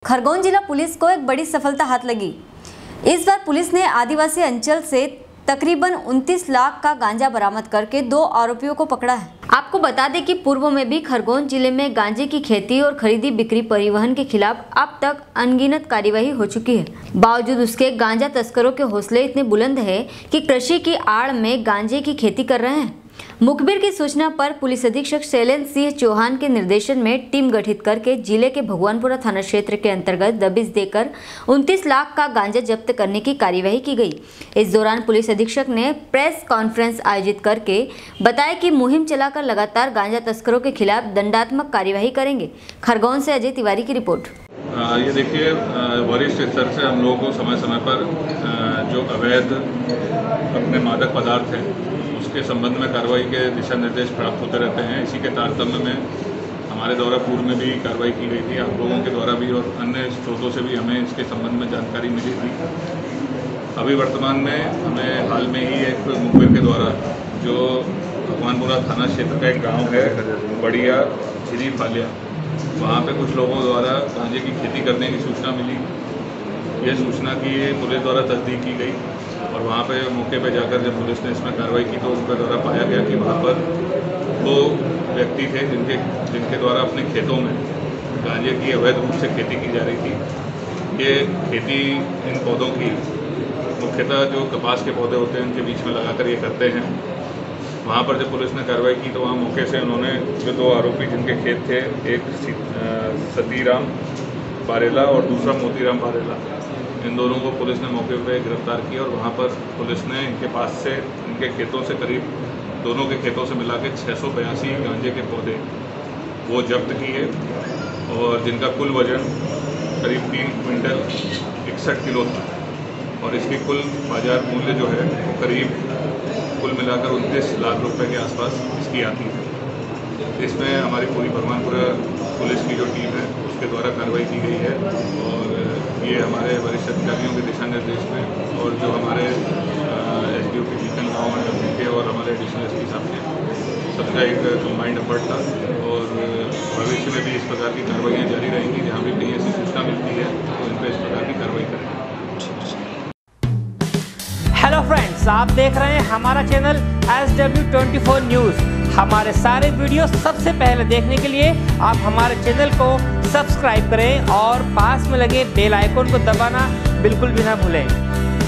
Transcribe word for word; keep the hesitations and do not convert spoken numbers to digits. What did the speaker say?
खरगोन जिला पुलिस को एक बड़ी सफलता हाथ लगी। इस बार पुलिस ने आदिवासी अंचल से तकरीबन उनतीस लाख का गांजा बरामद करके दो आरोपियों को पकड़ा है। आपको बता दें कि पूर्व में भी खरगोन जिले में गांजे की खेती और खरीदी बिक्री परिवहन के खिलाफ अब तक अनगिनत कार्यवाही हो चुकी है। बावजूद उसके गांजा तस्करों के हौसले इतने बुलंद है कि कृषि की आड़ में गांजे की खेती कर रहे हैं। मुखबिर की सूचना पर पुलिस अधीक्षक शैलेंद्र सिंह चौहान के निर्देशन में टीम गठित करके जिले के भगवानपुरा थाना क्षेत्र के अंतर्गत दबिश देकर उनतीस लाख का गांजा जब्त करने की कार्यवाही की गई। इस दौरान पुलिस अधीक्षक ने प्रेस कॉन्फ्रेंस आयोजित करके बताया कि मुहिम चलाकर लगातार गांजा तस्करों के खिलाफ दंडात्मक कार्यवाही करेंगे। खरगोन से अजय तिवारी की रिपोर्ट। आ, ये देखिए, वरिष्ठ स्तर से हम लोगों को समय समय पर आ, जो अवैध अपने मादक पदार्थ हैं उसके संबंध में कार्रवाई के दिशा निर्देश प्राप्त होते रहते हैं। इसी के तारतम्य में हमारे द्वारा पूर्व में भी कार्रवाई की गई थी, आप लोगों के द्वारा भी और अन्य स्रोतों से भी हमें इसके संबंध में जानकारी मिली थी। अभी वर्तमान में हमें हाल में ही एक मुखबिर के द्वारा जो भगवानपुरा थाना क्षेत्र का एक गाँव है बढ़िया झिरी फालिया, वहाँ पे कुछ लोगों द्वारा गांजे की खेती करने की सूचना मिली। यह सूचना की पुलिस द्वारा तस्दीक की गई और वहाँ पे मौके पे जाकर जब पुलिस ने इसमें कार्रवाई की तो उनके द्वारा पाया गया कि वहाँ पर दो व्यक्ति थे जिनके जिनके द्वारा अपने खेतों में गांजे की अवैध रूप से खेती की जा रही थी। ये खेती इन पौधों की मुख्यतः जो कपास के पौधे होते हैं उनके बीच में लगाकर ये करते हैं। वहाँ पर जब पुलिस ने कार्रवाई की तो वहाँ मौके से उन्होंने जो दो आरोपी जिनके खेत थे, एक सतीराम बारेला और दूसरा मोतीराम बारेला, इन दोनों को पुलिस ने मौके पर गिरफ्तार किया और वहाँ पर पुलिस ने इनके पास से इनके खेतों से करीब दोनों के खेतों से मिला के छः सौ बयासी गांजे के पौधे वो जब्त किए और जिनका कुल वजन करीब तीन क्विंटल इकसठ किलो था और इसकी कुल बाजार मूल्य जो है वो करीब कुल मिलाकर उनतीस लाख रुपए के आसपास इसकी आती है। इसमें हमारी पूरी भगवानपुरा पुलिस की जो टीम है उसके द्वारा कार्रवाई की गई है और ये हमारे वरिष्ठ अधिकारियों के दिशा निर्देश में और जो हमारे एस डी ओ पी बीकन गाँव में के और हमारे एडिशनल एस पी साहब के सबका एक कंबाइंड एफर्ट था और भविष्य में भी इस प्रकार की कार्रवाइयाँ जारी रहेंगी। जहाँ भी कहीं ऐसी सूचना मिलती है तो इन पर इस प्रकार की कार्रवाई करेंगे। हेलो फ्रेंड्स, आप देख रहे हैं हमारा channel S W twenty four news. हमारे सारे वीडियो सबसे पहले देखने के लिए आप हमारे चैनल को सब्सक्राइब करें और पास में लगे बेल आइकन को दबाना बिल्कुल भी ना भूलें।